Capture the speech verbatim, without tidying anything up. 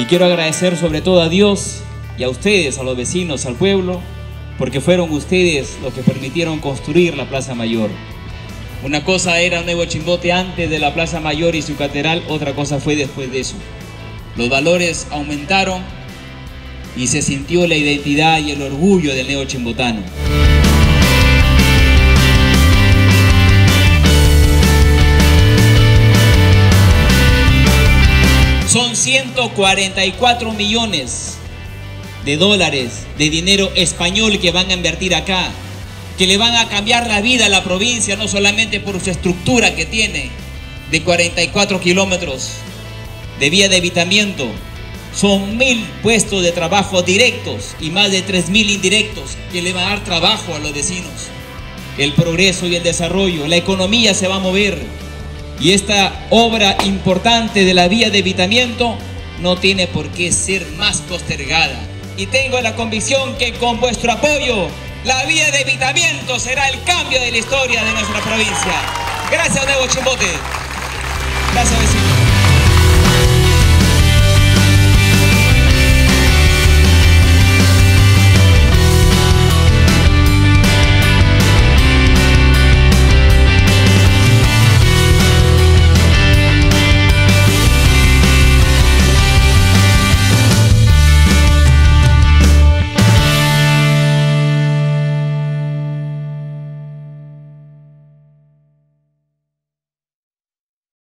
quiero agradecer sobre todo a Dios y a ustedes, a los vecinos, al pueblo, porque fueron ustedes los que permitieron construir la Plaza Mayor. Una cosa era Nuevo Chimbote antes de la Plaza Mayor y su catedral, otra cosa fue después de eso. Los valores aumentaron y se sintió la identidad y el orgullo del Nuevo Chimbotano. Son ciento cuarenta y cuatro millones de dólares de dinero español que van a invertir acá, que le van a cambiar la vida a la provincia, no solamente por su estructura que tiene de cuarenta y cuatro kilómetros de vía de evitamiento. Son mil puestos de trabajo directos y más de tres mil indirectos que le van a dar trabajo a los vecinos. El progreso y el desarrollo, la economía se va a mover. Y esta obra importante de la vía de evitamiento no tiene por qué ser más postergada. Y tengo la convicción que con vuestro apoyo, la vía de evitamiento será el cambio de la historia de nuestra provincia. Gracias, Nuevo Chimbote. Gracias, vecinos.